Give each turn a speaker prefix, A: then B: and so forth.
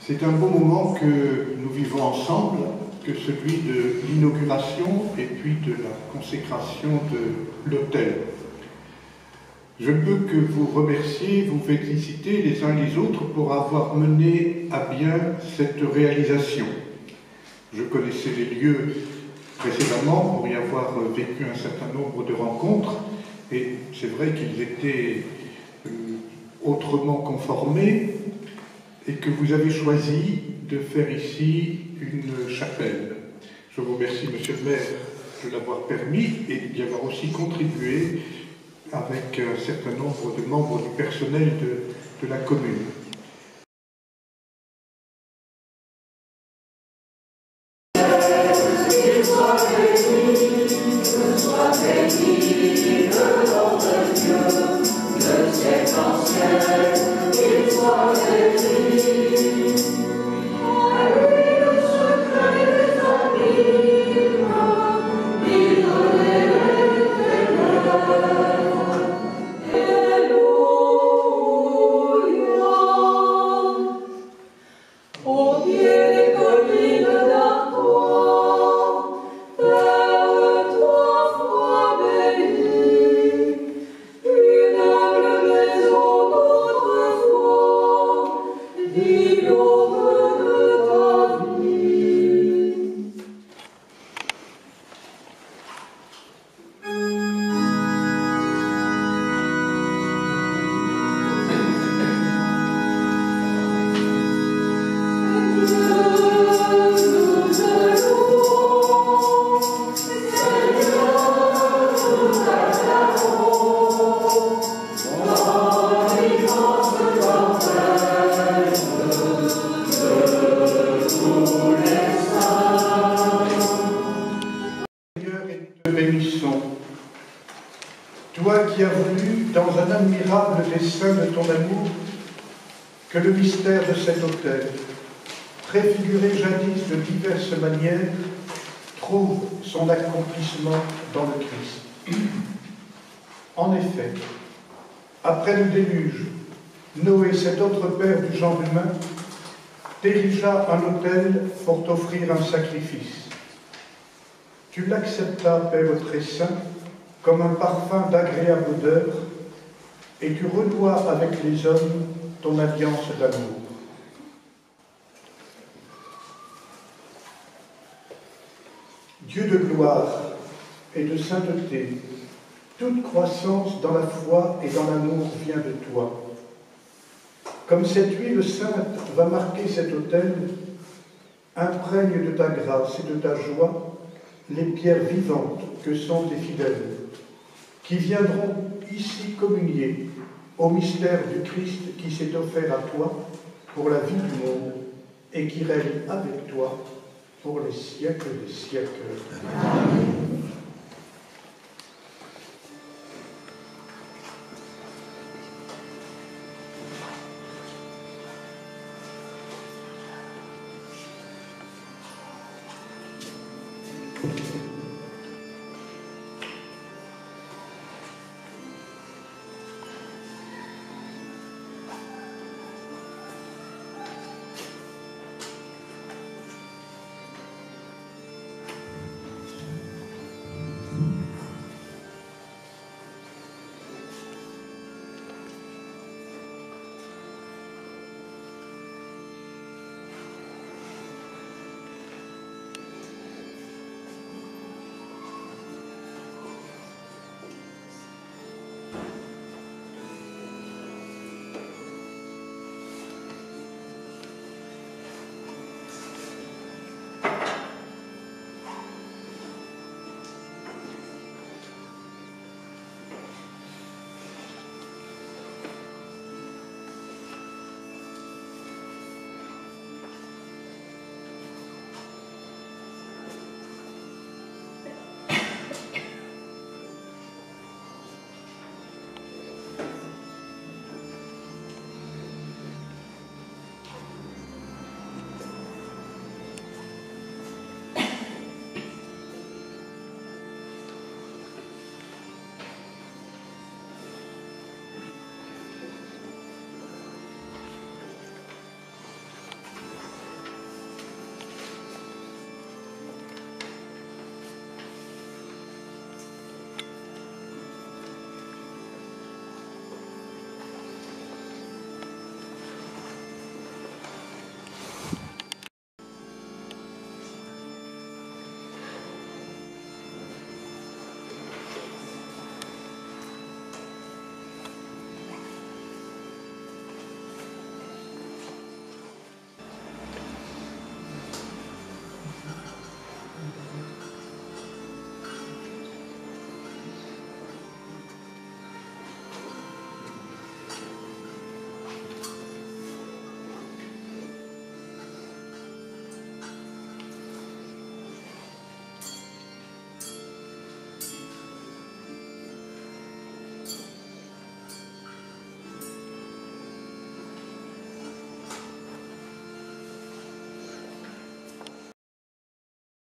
A: C'est un beau moment que nous vivons ensemble, que celui de l'inauguration et puis de la consécration de l'autel. Je ne peux que vous remercier, vous féliciter les uns les autres pour avoir mené à bien cette réalisation. Je connaissais les lieux précédemment pour y avoir vécu un certain nombre de rencontres et c'est vrai qu'ils étaient autrement conformés et que vous avez choisi de faire ici une chapelle. Je vous remercie, Monsieur le maire, de l'avoir permis et d'y avoir aussi contribué avec un certain nombre de membres du personnel de la commune. Bénissons, toi qui as voulu, dans un admirable dessein de ton amour, que le mystère de cet autel, préfiguré jadis de diverses manières, trouve son accomplissement dans le Christ. En effet, après le déluge, Noé, cet autre père du genre humain, érigea un autel pour t'offrir un sacrifice. Tu l'acceptas, Père très saint, comme un parfum d'agréable odeur, et tu renouas avec les hommes ton alliance d'amour. Dieu de gloire et de sainteté, toute croissance dans la foi et dans l'amour vient de toi. Comme cette huile sainte va marquer cet autel, imprègne de ta grâce et de ta joie les pierres vivantes que sont tes fidèles, qui viendront ici communier au mystère du Christ qui s'est offert à toi pour la vie du monde et qui règne avec toi pour les siècles des siècles. Amen. Thank you.